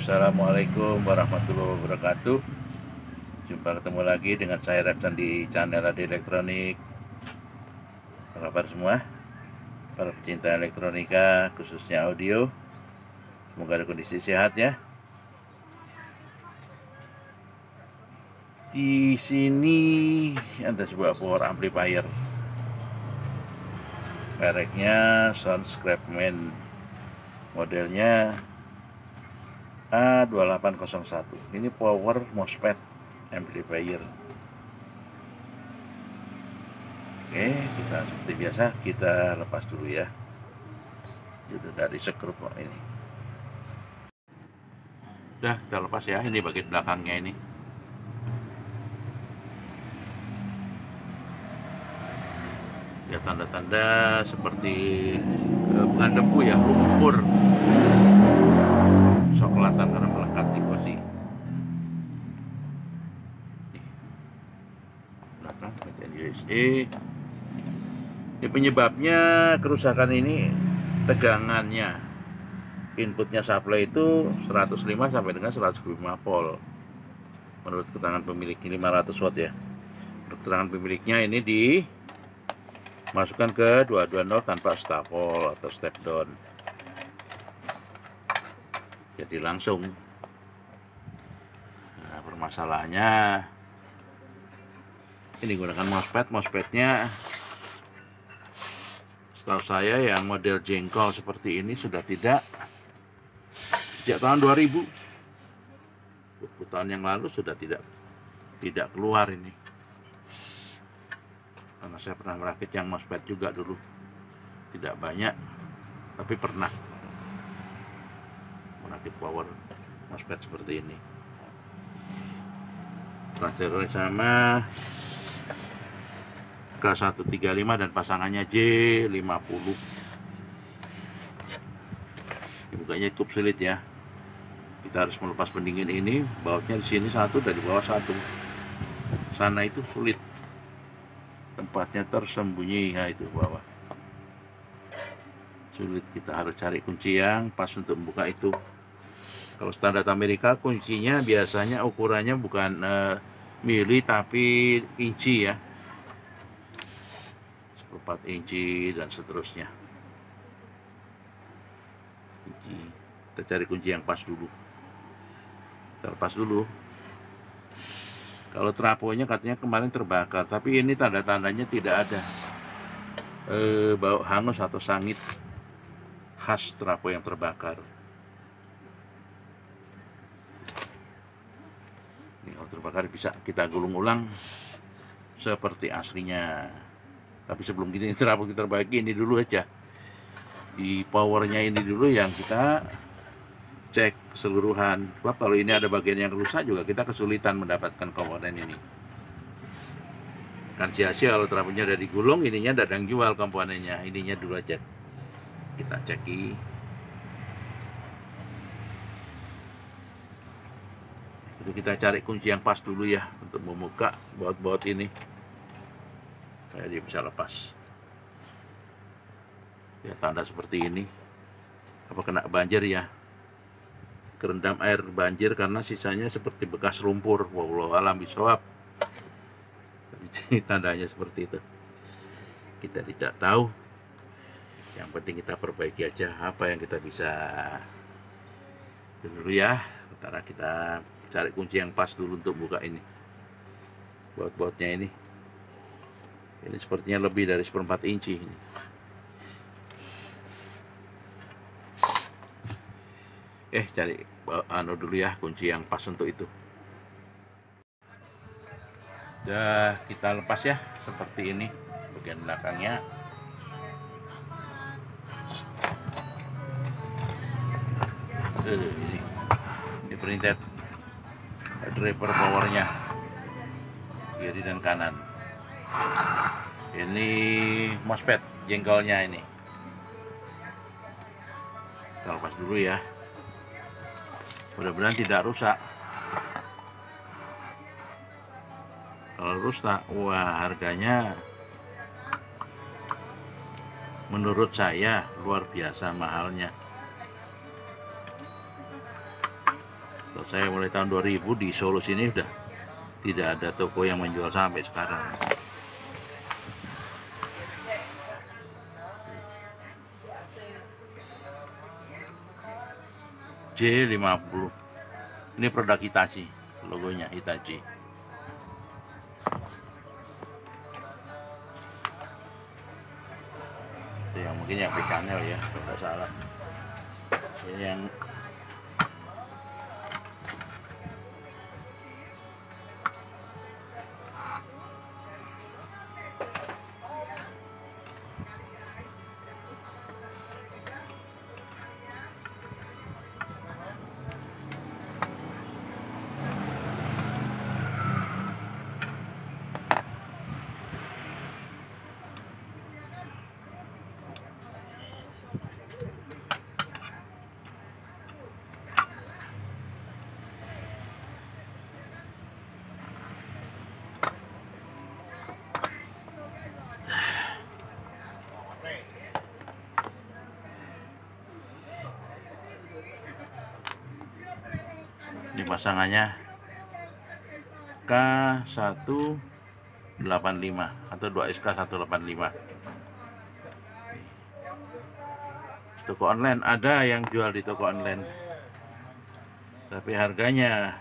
Assalamualaikum warahmatullahi wabarakatuh. Jumpa ketemu lagi dengan saya Repsan di channel Radio Elektronik. Apa kabar semua? Para pecinta elektronika, khususnya audio. Semoga ada kondisi sehat ya. Di sini ada sebuah power amplifier. Mereknya Soundscapman. Modelnya A2801. Ini power MOSFET amplifier. Oke, kita seperti biasa kita lepas dulu ya. Sudah dari sekrup ini. Udah kita lepas ya. Ini bagian belakangnya ini. Ya, tanda-tanda seperti bukan debu ya, lumpur. Sok kelihatan karena melekat di bodi. Belakang bagian USB. Ini penyebabnya kerusakan ini tegangannya. Inputnya supply itu 105 sampai dengan 105 volt. Menurut keterangan pemilik ini 500 watt ya. Menurut keterangan pemiliknya ini dimasukkan ke 220 tanpa stapol atau step down. Jadi langsung. Nah, permasalahannya ini gunakan MOSFET. MOSFET-nya setahu saya yang model jengkol seperti ini sudah tidak sejak tahun 2000. 20 tahun yang lalu sudah tidak keluar ini. Karena saya pernah merakit yang MOSFET juga dulu. Tidak banyak, tapi pernah merakit power MOSFET seperti ini. Transistornya sama, K135 dan pasangannya J50. Dibukanya cukup sulit ya. Kita harus melepas pendingin ini, bautnya di sini satu, dari bawah satu. Sana itu sulit. Tempatnya tersembunyi, ya itu bawah. Sulit, kita harus cari kunci yang pas untuk membuka itu. Kalau standar Amerika kuncinya biasanya ukurannya bukan mili tapi inci ya. 4 inci dan seterusnya. Kita cari kunci yang pas dulu. Kita lepas dulu. Kalau trafonya katanya kemarin terbakar, tapi ini tanda-tandanya tidak ada bau hangus atau sangit khas trafo yang terbakar. Ini kalau terbakar bisa kita gulung ulang seperti aslinya. Tapi sebelum kita trafo kita perbaiki, ini dulu aja. Di powernya ini dulu yang kita cek keseluruhan. Sebab kalau ini ada bagian yang rusak juga kita kesulitan mendapatkan komponen ini. Kan sia-sia kalau trafonya udah digulung, ininya dadang jual komponennya. Ininya dulu aja. Kita ceki. Itu kita cari kunci yang pas dulu ya untuk membuka baut-baut ini. Supaya dia bisa lepas. Ya, tanda seperti ini. Apa kena banjir ya? Kerendam air banjir karena sisanya seperti bekas lumpur. Wallahu alam bishawab. Tandanya seperti itu. Kita tidak tahu. Yang penting kita perbaiki aja apa yang kita bisa. Dulu ya. Sementara kita cari kunci yang pas dulu untuk buka ini. Baut-bautnya ini. Ini sepertinya lebih dari 1/4 inci ini. Cari dulu ya kunci yang pas untuk itu. Udah kita lepas ya seperti ini bagian belakangnya. Ini printed driver powernya kiri dan kanan. Ini MOSFET jengkolnya ini. Kita lepas dulu ya. Mudah-mudahan tidak rusak. Kalau rusak, wah harganya menurut saya luar biasa mahalnya. Saya mulai tahun 2000 di Solo sini udah tidak ada toko yang menjual sampai sekarang. J50 ini produk Hitachi, logonya Hitachi. Itu yang mungkin yang channel ya, kalau nggak salah. Ini yang ini pasangannya K185 atau 2SK185. Toko online ada yang jual di toko online, tapi harganya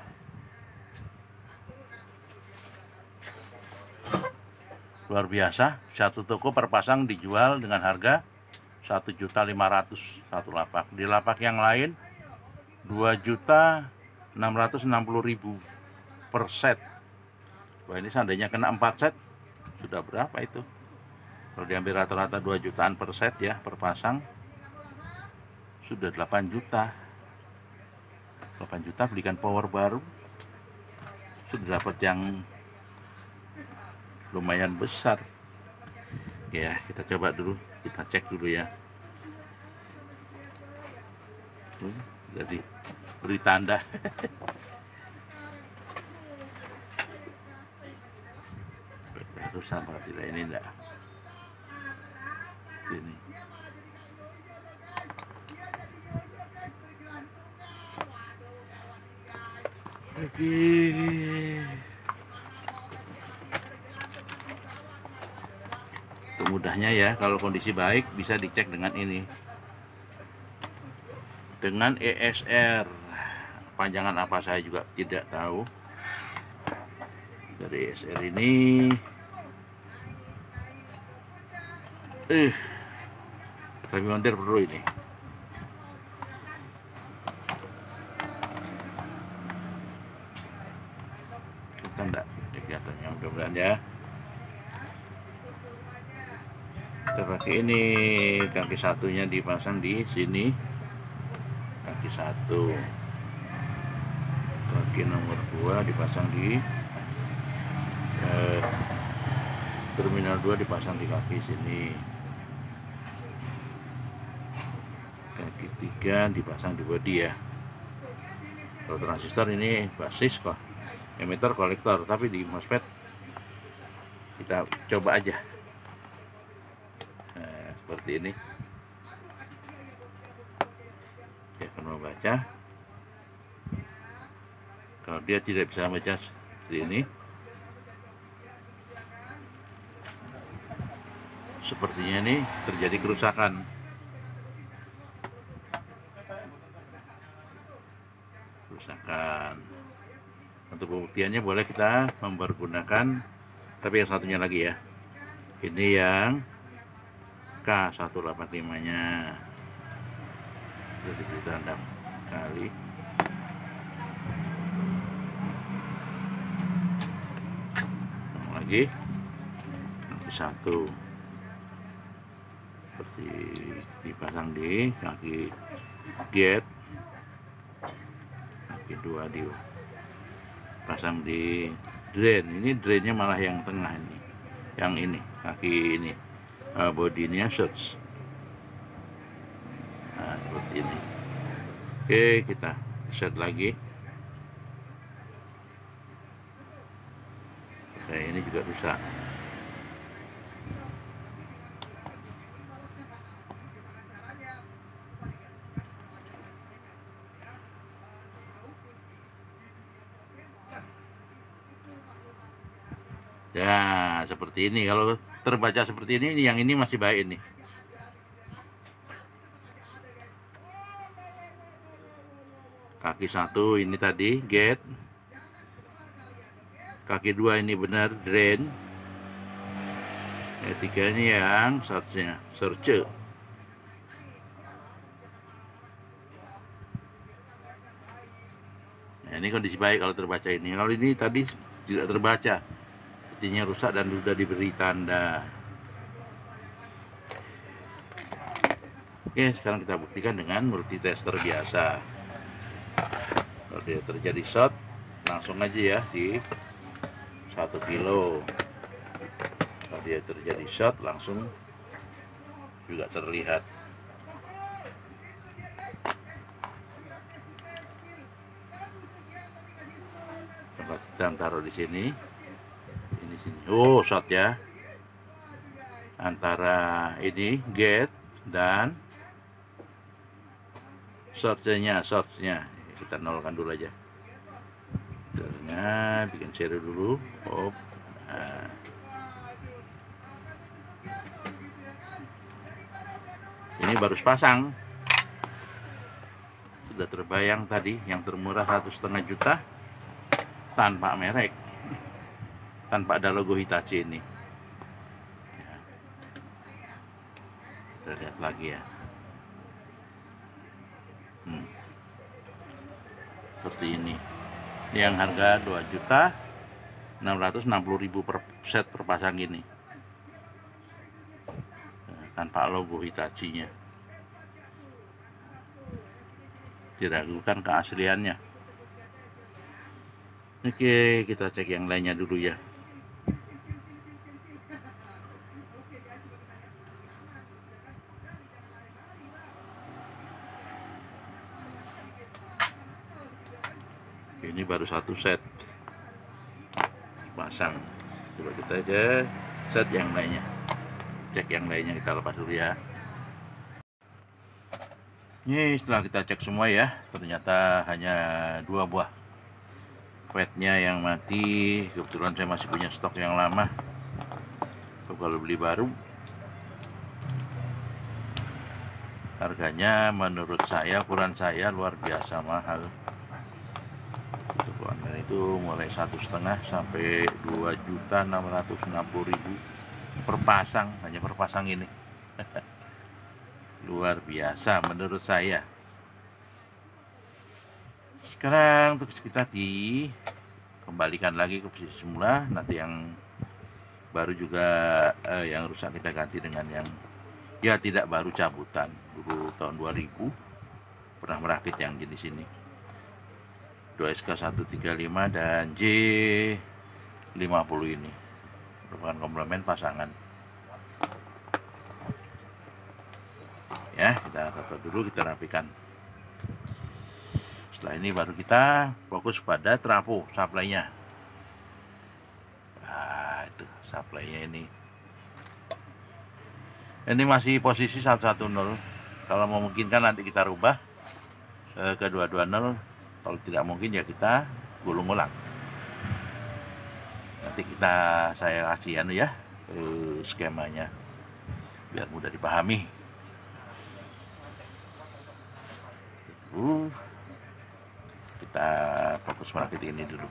luar biasa. Satu toko per pasang dijual dengan harga 1.500.000 satu lapak. Di lapak yang lain 2.660.000 per set. Wah, ini seandainya kena 4 set sudah berapa itu? Kalau diambil rata-rata 2 jutaan per set ya, per pasang, sudah 8 juta. 8 juta belikan power baru, sudah dapat yang lumayan besar. Ya, kita coba dulu, kita cek dulu ya. Jadi beri tanda. Rusak apa tidak ini enggak? Ini. Oke. Itu mudahnya ya, kalau kondisi baik bisa dicek dengan ini. Dengan ESR. Panjangan apa saya juga tidak tahu. Dari ESR ini tapi montir perlu ini. Kita enggak kelihatannya, mudah-mudahan ya. Kita pakai ini, kaki satunya dipasang di sini, kaki satu, kaki nomor 2 dipasang di terminal 2 dipasang di kaki sini, kaki 3 dipasang di bodi ya. Kalau transistor ini basis kok, emitter kolektor, tapi di MOSFET kita coba aja. Nah, seperti ini dia akan membaca. Kalau dia tidak bisa membaca seperti ini, sepertinya ini terjadi kerusakan. Untuk pembuktiannya boleh kita mempergunakan, tapi yang satunya lagi ya. Ini yang K185 nya sudah diberi tanda kali. Lagi kaki satu seperti dipasang di kaki gate, kaki 2 dipasang di drain. Ini drainnya malah yang tengah ini, yang ini kaki ini bodinya shorts. Nah, seperti ini. Oke, kita set lagi. Kayak ini juga rusak. Ya seperti ini. Kalau terbaca seperti ini, yang ini masih baik ini. Kaki satu ini tadi gate, kaki dua ini benar drain, tiga ini yang search-nya, search. Nah, ini kondisi baik kalau terbaca ini. Kalau ini tadi tidak terbaca, petinya rusak dan sudah diberi tanda. Oke, sekarang kita buktikan dengan multitester biasa. Kalau dia terjadi short, langsung aja ya di 1 kilo. Kalau dia terjadi short, langsung juga terlihat. Coba kita taruh di sini. Ini sini. Oh, short ya. Antara ini gate dan shortnya kita nolkan dulu aja. Ternyata bikin seri dulu. Oh, nah. Ini baru pasang, sudah terbayang tadi yang termurah 1,5 juta tanpa merek, tanpa ada logo Hitachi ini. Ya. Kita lihat lagi ya. Seperti ini. Yang harga 2.660.000 per set per pasang ini. Tanpa logo Hitachi-nya. Diragukan keasliannya. Oke, kita cek yang lainnya dulu ya. Ini baru satu set pasang. Coba kita aja set yang lainnya, cek yang lainnya, kita lepas dulu ya. Ini setelah kita cek semua ya, ternyata hanya 2 buah petnya yang mati. Kebetulan saya masih punya stok yang lama, kalau beli baru harganya menurut saya, ukuran saya luar biasa mahal. Itu mulai 1,5 sampai 2.660.000 per pasang, hanya per pasang ini. Luar biasa menurut saya. Sekarang untuk kita dikembalikan lagi ke posisi semula. Nanti yang baru juga yang rusak kita ganti dengan yang ya tidak baru, cabutan. Dulu tahun 2000 pernah merakit yang jenis ini, 2SK135 dan J50 ini merupakan komplement pasangan. Ya, kita tato dulu, kita rapikan. Setelah ini baru kita fokus pada trafo supply-nya. Nah, itu supply-nya ini. Ini masih posisi 110. Kalau memungkinkan nanti kita rubah ke 220. Kalau tidak mungkin ya kita gulung ulang. Nanti saya kasih ya skemanya biar mudah dipahami. Kita fokus merakit ini dulu.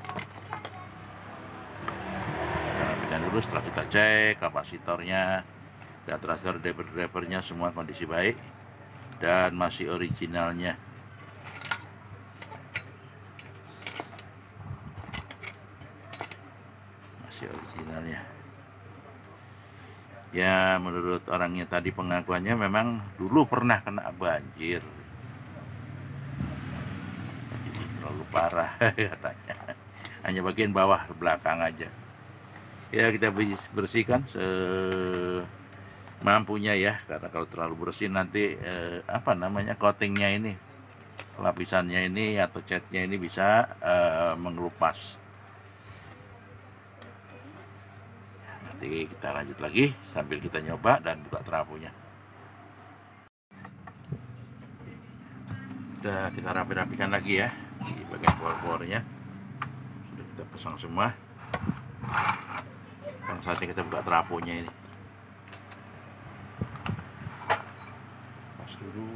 Kita rapikan dulu. Setelah kita cek kapasitornya dan transfer drivernya semua kondisi baik dan masih originalnya. Originalnya ya, menurut orangnya tadi pengakuannya memang dulu pernah kena banjir, jadi terlalu parah katanya, hanya bagian bawah belakang aja ya. Kita bersihkan semampunya ya, karena kalau terlalu bersih nanti coatingnya ini, lapisannya ini atau catnya ini bisa mengelupas. Nanti kita lanjut lagi sambil kita nyoba dan buka trafonya. Sudah kita rapikan lagi ya di bagian bor-bornya. Sudah kita pasang semua. Sekarang saatnya kita buka trafonya ini. Pas dulu.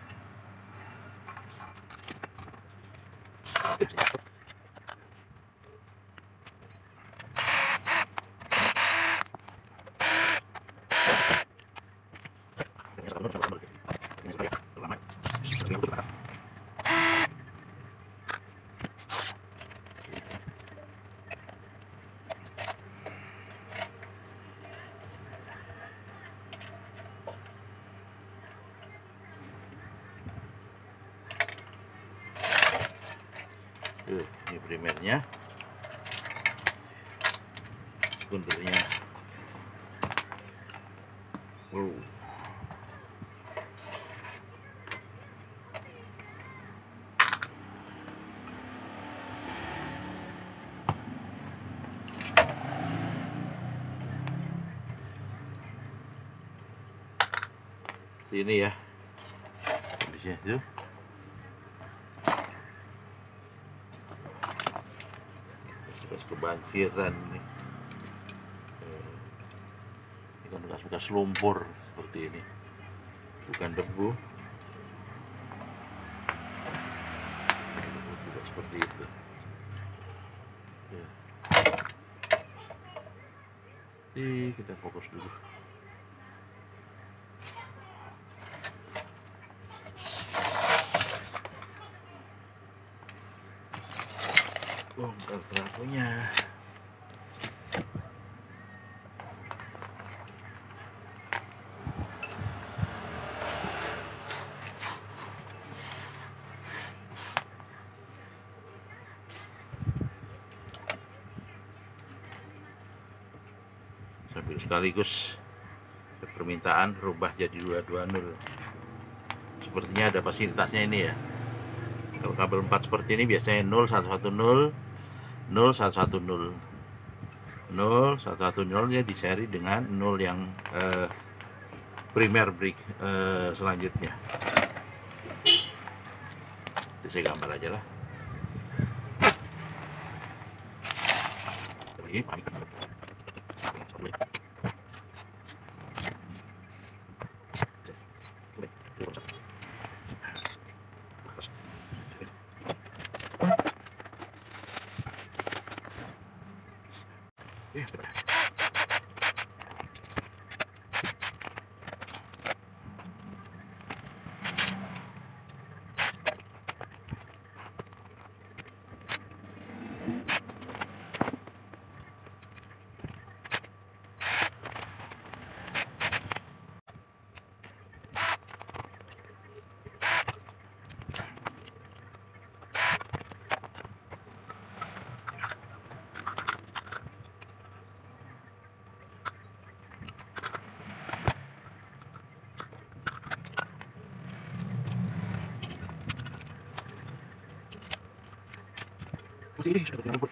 Ini primernya, sekundernya. Sini ya, habisnya itu. Kebanjiran nih. Ini kan bekas-bekas lumpur seperti ini, bukan debu. Tidak seperti itu. Kita fokus dulu. Bongkar trafonya. Sambil sekaligus permintaan rubah jadi 220. Sepertinya ada fasilitasnya ini ya. Kalau kabel 4 seperti ini biasanya 0110 0110 0110 ya, di seri dengan 0 yang primer break selanjutnya. Jadi saya gambar aja lah. Ini sudah terlalu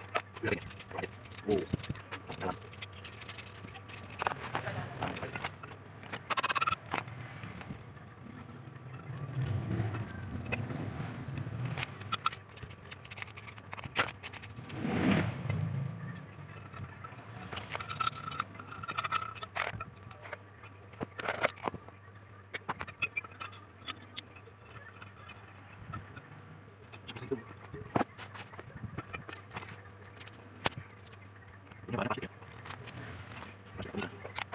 seperti itu. Ini mana plastik ya? Plastik bukan.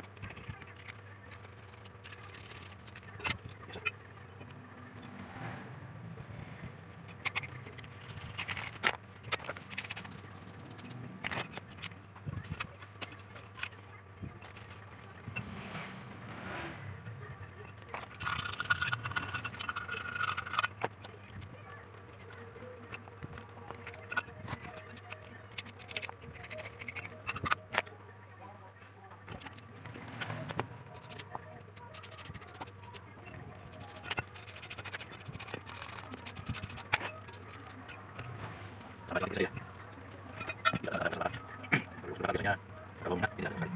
Sampai lagi saya. Tidak ada kesalahan. Sudah biasanya kabelnya tidak ada.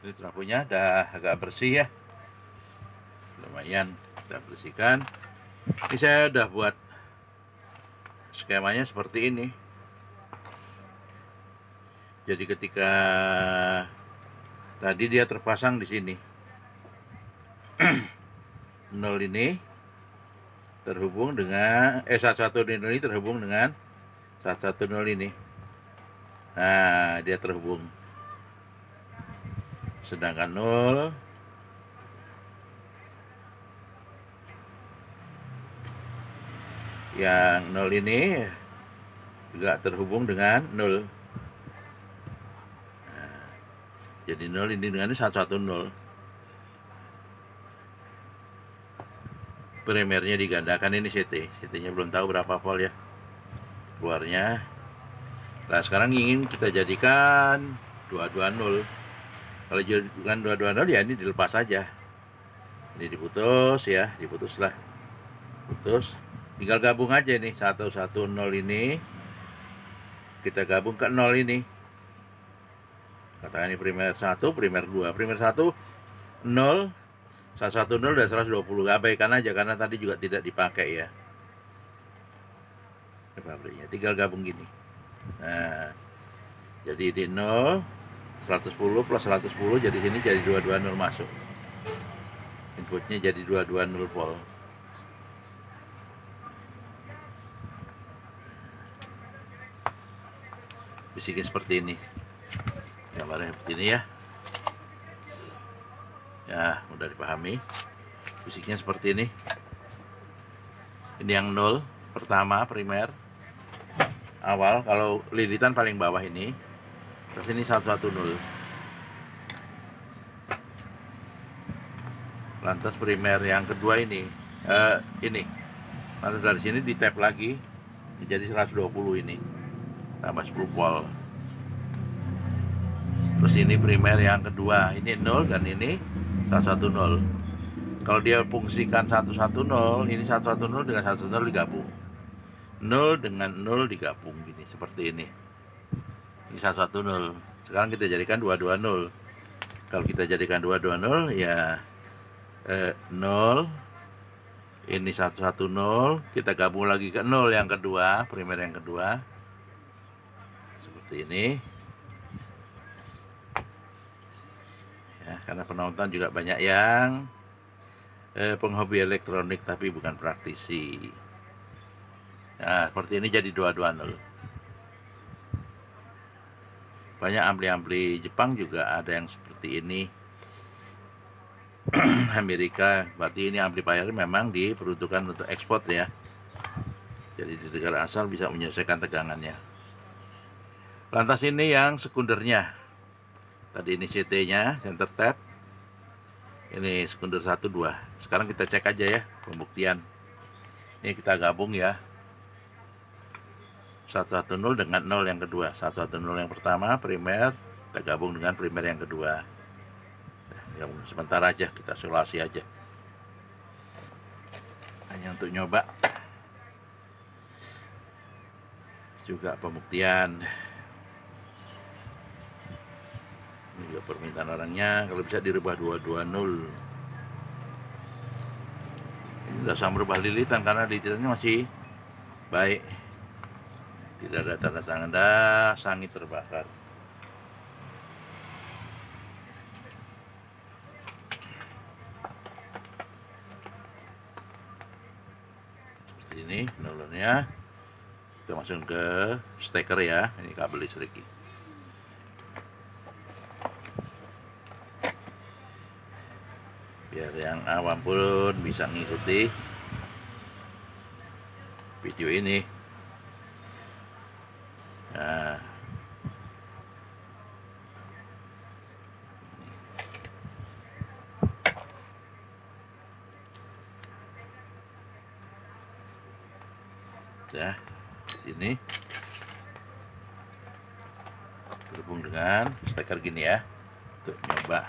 Ini trafonya udah agak bersih ya, lumayan kita bersihkan. Ini saya udah buat skemanya seperti ini. Jadi ketika tadi dia terpasang di sini 0 ini terhubung dengan 110 ini terhubung dengan 110 ini. Nah, dia terhubung. Sedangkan 0 yang 0 ini juga terhubung dengan 0. Nah, jadi 0 ini dengan 110. Primernya digandakan, ini CT-nya belum tahu berapa volt ya keluarnya. Nah, sekarang ingin kita jadikan 220. Kalau jadikan 220 ya ini dilepas saja. Ini diputus ya, diputuslah. Putus. Tinggal gabung aja nih 110 ini. Kita gabung ke 0 ini. Katakan ini primer 1, primer 2. Primer 1 0, 110 dan 120. Abaikan aja karena tadi juga tidak dipakai ya. Ini pabriknya, tinggal gabung gini. Nah, jadi di 0, 110 plus 110, jadi sini jadi 220 masuk. Inputnya jadi 220 volt. Bisikin seperti ini. Gambarnya seperti ini ya. Ya, mudah dipahami. Fisiknya seperti ini. Ini yang 0 pertama, primer awal. Kalau lilitan paling bawah ini. Terus ini 110. Lantas primer yang kedua ini lantas dari sini di tap lagi jadi 120 ini tambah 10 volt. Terus ini primer yang kedua, ini 0 dan ini 110. Kalau dia fungsikan 110, ini 110 dengan 110 digabung. 0 dengan 0 digabung gini, seperti ini. Ini 110. Sekarang kita jadikan 220. Kalau kita jadikan 220 ya 0 ini 110, kita gabung lagi ke 0 yang kedua, primer yang kedua. Seperti ini. Ya, karena penonton juga banyak yang penghobi elektronik tapi bukan praktisi. Nah, seperti ini jadi 220. Banyak ampli-ampli Jepang juga ada yang seperti ini. Amerika, berarti ini amplifier memang diperuntukkan untuk ekspor ya. Jadi di negara asal bisa menyelesaikan tegangannya. Lantas ini yang sekundernya. Tadi ini CT-nya, center tap. Ini sekunder 1, 2. Sekarang kita cek aja ya, pembuktian. Ini kita gabung ya. 110 dengan 0 yang kedua. 110 yang pertama, primer. Kita gabung dengan primer yang kedua. Gabung sebentar aja, kita simulasi aja. Hanya untuk nyoba. Juga pembuktian. Ini juga permintaan orangnya, kalau bisa dirubah 220. Ini udah sama berubah lilitan karena lilitannya masih baik. Tidak ada tanda-tanda sangit terbakar. Seperti ini nolornya. Kita masuk ke steker ya. Ini kabel listrik. Biar yang awam pun bisa ngikuti video ini. Nah, ya, ini terhubung dengan steker gini ya, untuk nyoba.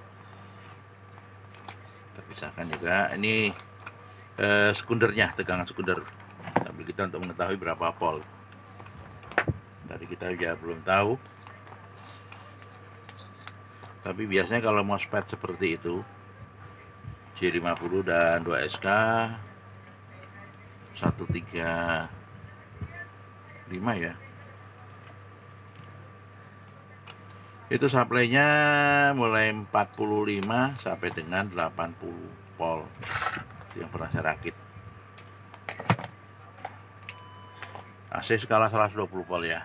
Kita pisahkan juga. Ini sekundernya, tegangan sekunder. Tapi kita untuk mengetahui berapa volt. Tadi kita juga belum tahu. Tapi biasanya kalau MOSFET seperti itu J50 dan 2SK 135 ya, itu supply-nya mulai 45 sampai dengan 80 volt. Itu yang pernah saya rakit. AC skala 120 volt ya.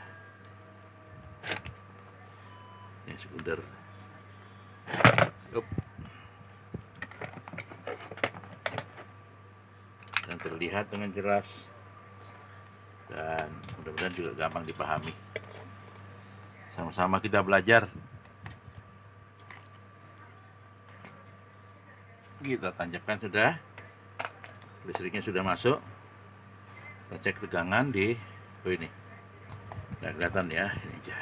Ini sekunder. Dan terlihat dengan jelas, dan mudah-mudahan juga gampang dipahami. Sama-sama kita belajar. Kita tancapkan sudah, listriknya sudah masuk. Kita cek tegangan di ini, nggak kelihatan ya, ini aja.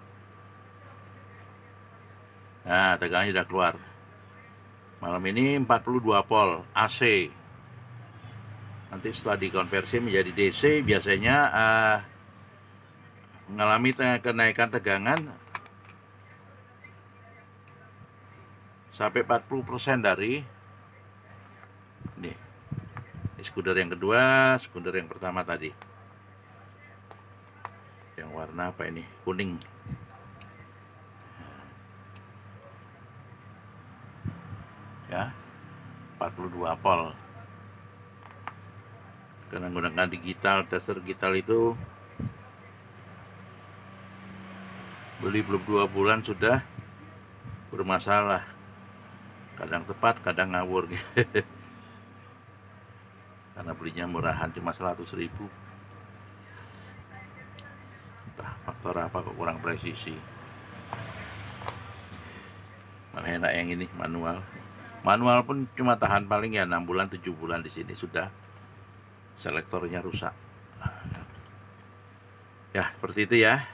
Nah, tegangannya sudah keluar. Malam ini 42 volt AC. Nanti setelah dikonversi menjadi DC, biasanya mengalami kenaikan tegangan sampai 40% dari ini sekunder yang kedua, sekunder yang pertama tadi. Yang warna apa ini? Kuning. Ya, 42 volt. Karena menggunakan digital, tester digital itu beli belum 2 bulan sudah bermasalah. Kadang tepat, kadang ngawur. Karena belinya murahan, cuma 100.000. Entah faktor apa kok kurang presisi. Malah enak yang ini manual. Manual pun cuma tahan paling ya 6 bulan 7 bulan, di sini sudah selektornya rusak. Ya, seperti itu ya.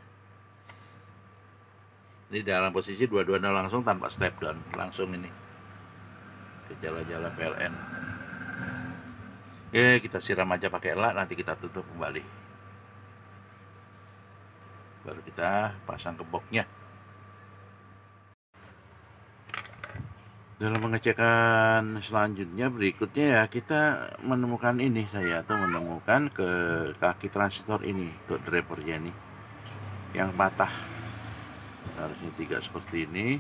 Ini dalam posisi 220 langsung tanpa step down, langsung ini ke jala-jala PLN. Kita siram aja pakai elak, nanti kita tutup kembali. Baru kita pasang ke boxnya. Dalam pengecekan selanjutnya berikutnya ya, kita menemukan ini, saya tuh menemukan ke kaki transistor ini untuk drivernya ini yang patah. Harusnya 3 seperti ini.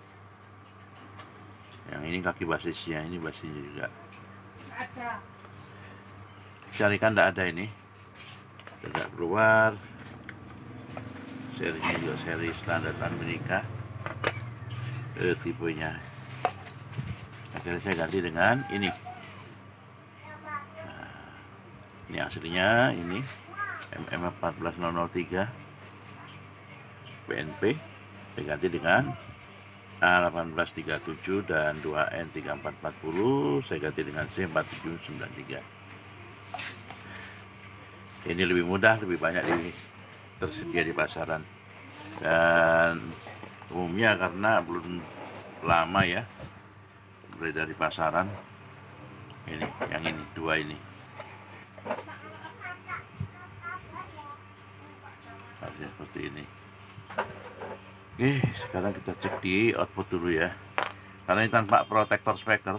Yang ini kaki basisnya, ini basisnya juga. Carikan tidak ada ini, tidak keluar. Serinya juga seri standar Amerika. Tipenya. Akhirnya saya ganti dengan ini. Nah, ini aslinya ini MM14003 PNP. Saya ganti dengan A1837 dan 2N3440. Saya ganti dengan C4793. Ini lebih mudah, lebih banyak tersedia di pasaran. Dan umumnya karena belum lama ya beredar di pasaran. Ini, yang ini, 2 ini. Harusnya seperti ini. Oke, sekarang kita cek di output dulu ya. Karena ini tanpa protektor speaker,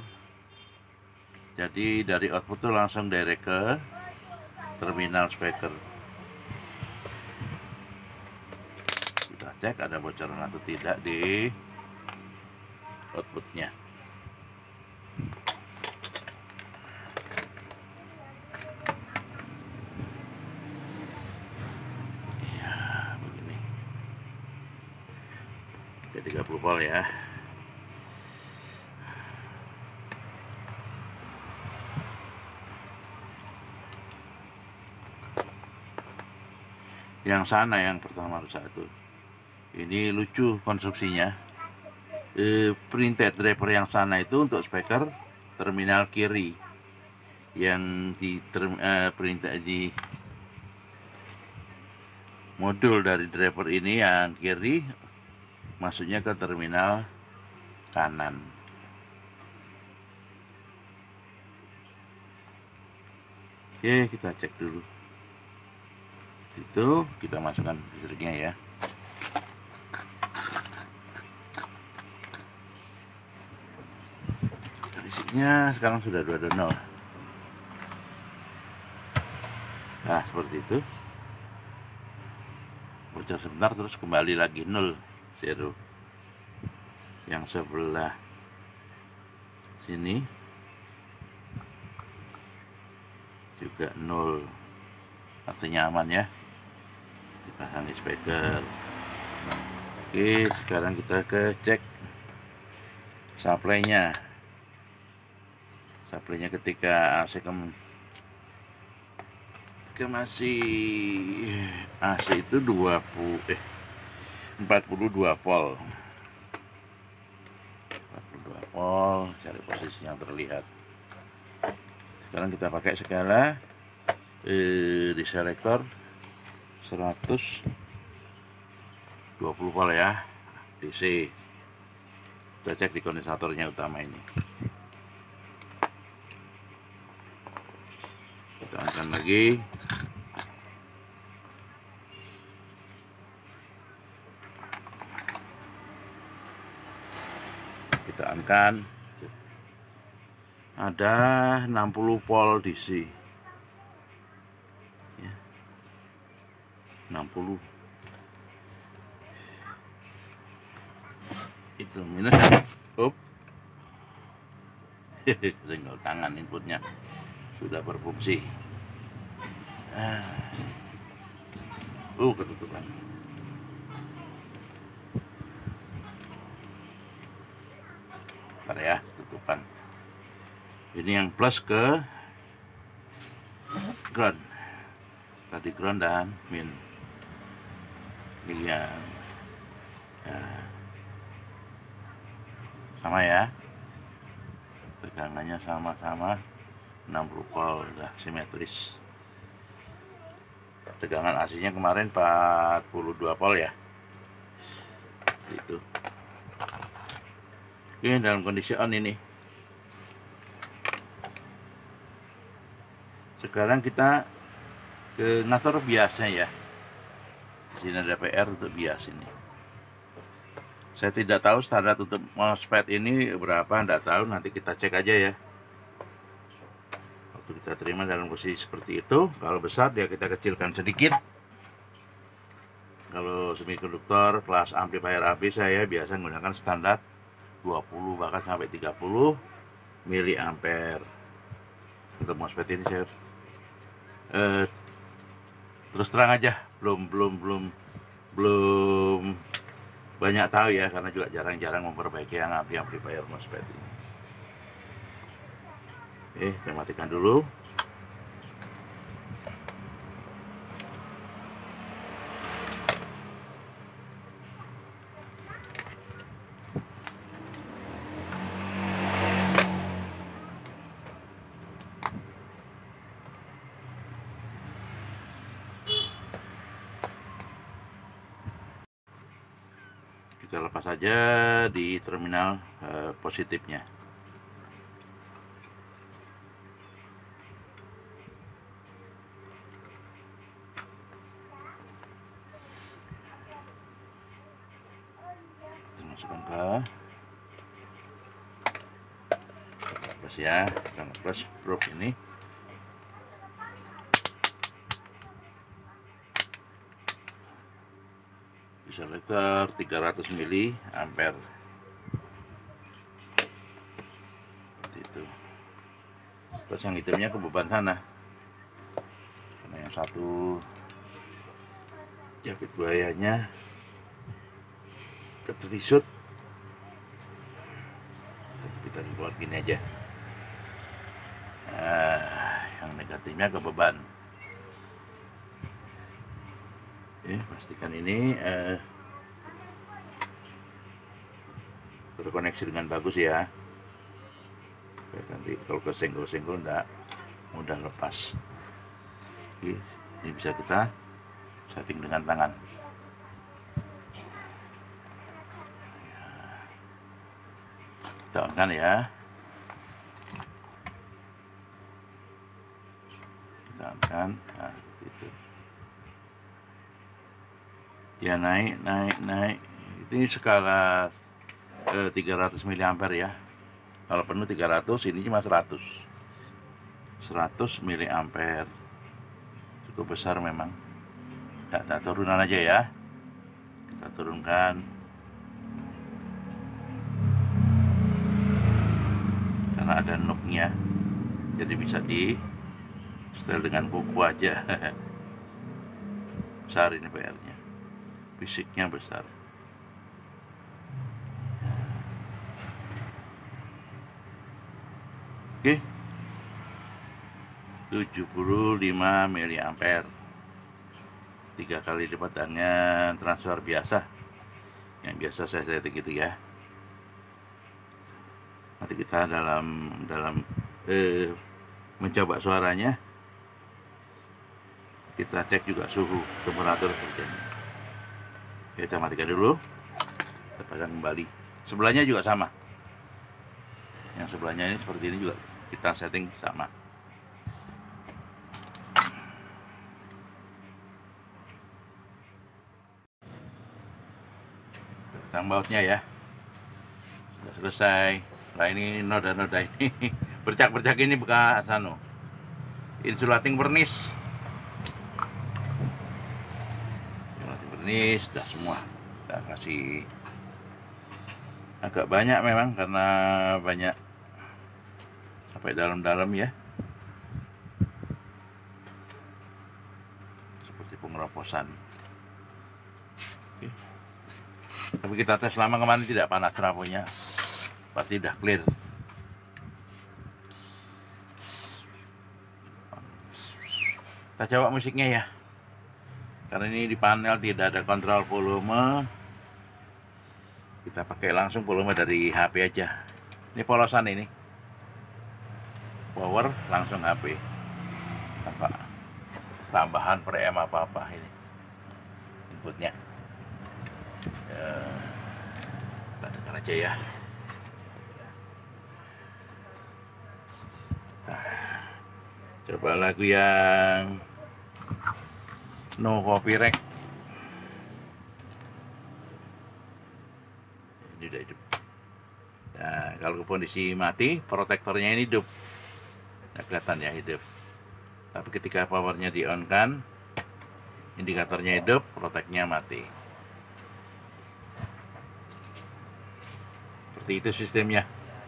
jadi dari output itu langsung direct ke terminal speaker. Kita cek ada bocoran atau tidak di outputnya. Ya, begini. Oke, 30 volt ya. Yang sana yang pertama rusak itu. Ini lucu konstruksinya. Printed driver yang sana itu untuk speaker terminal kiri. Yang di printed di modul dari driver ini yang kiri masuknya ke terminal kanan. Oke, kita cek dulu. Itu kita masukkan listriknya ya. Voltnya sekarang sudah 220. Nah, seperti itu. Bocor sebentar terus kembali lagi 0, 0. Yang sebelah sini juga 0. Artinya aman ya. Dipasang speaker. Oke, sekarang kita ke cek supply-nya. Supply-nya ketika AC masih AC itu 42 volt. 42 volt, cari posisi yang terlihat. Sekarang kita pakai skala di selektor 120 volt ya, DC. Kita cek di kondensatornya utama ini. Kita angkat lagi. Kita angkat. Ada 60 volt DC. Ya. 60. Itu minus ya. Tinggal tangan inputnya sudah berfungsi. Ketutupan. Bentar ya, tutupan. Ini yang plus ke ground. Tadi ground dan min. Ini yang sama ya. Tegangannya sama-sama 60 volt, udah simetris. Tegangan AC-nya kemarin 42 volt ya. Itu. Oke, dalam kondisi on ini. Sekarang kita ke ngatur biasnya ya. Di sini ada PR untuk bias ini. Saya tidak tahu standar untuk MOSFET ini berapa, enggak tahu, nanti kita cek aja ya. Waktu kita terima dalam posisi seperti itu, kalau besar dia kita kecilkan sedikit. Kalau semikonduktor kelas amplifier AB saya biasa menggunakan standar 20 bahkan sampai 30 miliampere. Untuk MOSFET ini saya terus terang aja belum banyak tahu ya, karena juga jarang-jarang memperbaiki yang amplifier MOSFET ini. Saya matikan dulu. Kita lepas saja di terminal positifnya. Kita masukkan ke plus ya, kita plus probe ini. Selektor 300 mili ampere seperti itu. Terus yang hitamnya ke beban sana, karena yang satu jepit buayanya keterisut. Kita keluar gini aja. Yang negatifnya ke beban. Pastikan ini terkoneksi dengan bagus ya. Nanti kalau kesenggol-senggol enggak mudah lepas. Ini bisa kita setting dengan tangan. Kita on kan ya. Kita on kan. Nah, gitu. Ya naik. Ini skala 300 mA ya. Kalau penuh 300, ini cuma 100 miliampere. Cukup besar memang. Kita turunan aja ya. Kita turunkan. Karena ada knob-nya, jadi bisa di setel dengan kuku aja. Besar ini PR-nya, fisiknya besar. Oke, 75 miliampere, 3 kali lipat dengan transfer biasa. Yang biasa saya setting gitu ya. Nanti kita dalam mencoba suaranya, kita cek juga suhu temperatur seperti ini. Kita matikan dulu, kita pasang kembali. Sebelahnya juga sama, yang sebelahnya ini seperti ini juga kita setting sama. Pasang bautnya ya, sudah selesai. Nah ini noda-noda ini bercak-bercak ini bekas insulating vernis. Insulating vernis sudah semua. Kita kasih agak banyak memang karena banyak sampai dalam-dalam ya. Seperti pengeroposan. Oke. Tapi kita tes lama kemarin tidak panas trafonya. Pasti udah clear. Kita coba musiknya ya, karena ini di panel tidak ada kontrol volume. Kita pakai langsung volume dari HP aja. Ini polosan ini, power langsung HP, tanpa tambahan preamp apa-apa. Ini inputnya ya, kita dengar aja ya. Coba lagu yang no copyright. Ini udah hidup. Nah, kalau kondisi mati, protektornya ini hidup. Nah, kelihatan ya hidup. Tapi ketika powernya di on kan, indikatornya hidup, proteknya mati. Seperti itu sistemnya.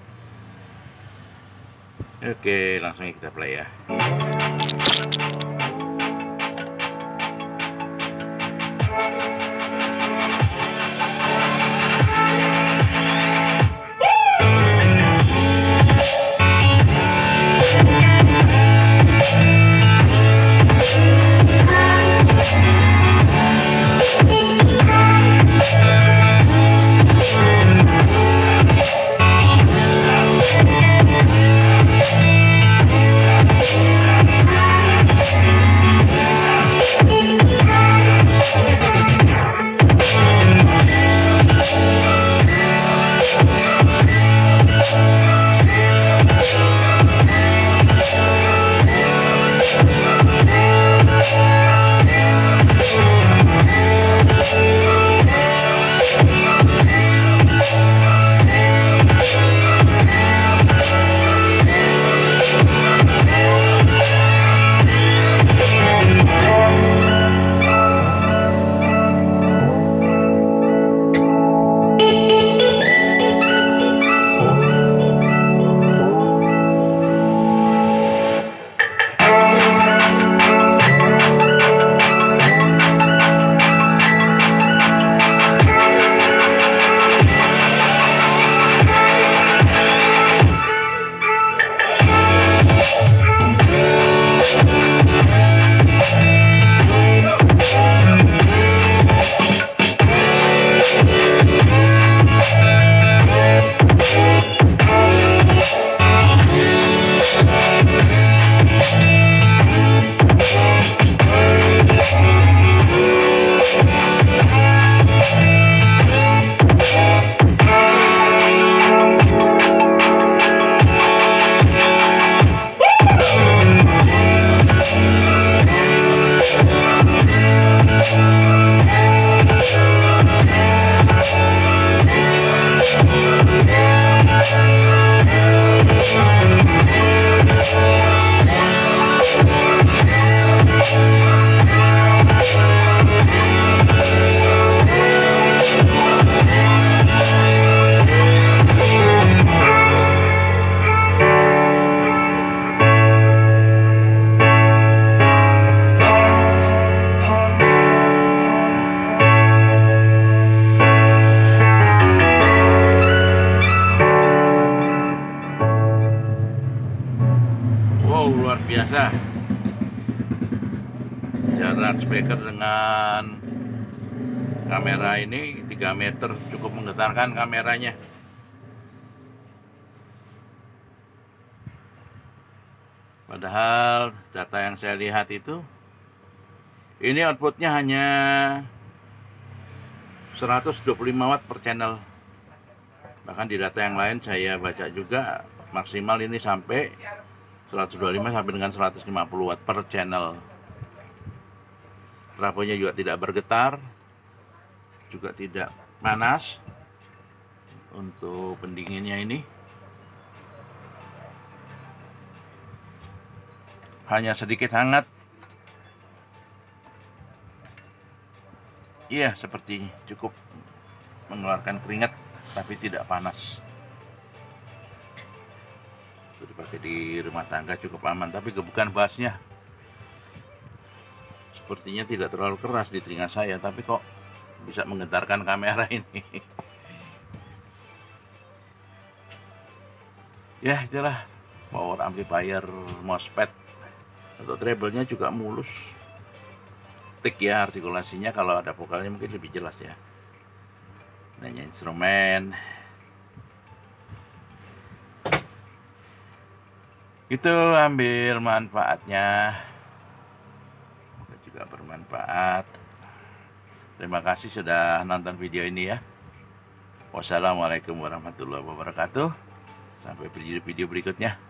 Oke, langsung kita play ya. breaker dengan kamera ini 3 meter cukup menggetarkan kameranya. Padahal data yang saya lihat itu ini outputnya hanya 125 watt per channel. Bahkan di data yang lain saya baca juga maksimal ini sampai 125 sampai dengan 150 watt per channel. Trafonya juga tidak bergetar, juga tidak panas. Untuk pendinginnya ini hanya sedikit hangat. Iya, seperti cukup mengeluarkan keringat tapi tidak panas. Itu dipakai di rumah tangga cukup aman, tapi gebukan bassnya sepertinya tidak terlalu keras di telinga saya, tapi kok bisa menggetarkan kamera ini. Ya, itulah power amplifier MOSFET. Untuk treble-nya juga mulus. Tik ya artikulasinya, kalau ada vokalnya mungkin lebih jelas ya. Nanya instrumen. Itu ambil manfaatnya. Semoga juga bermanfaat. Terima kasih sudah nonton video ini ya. Wassalamualaikum warahmatullahi wabarakatuh. Sampai video berikutnya.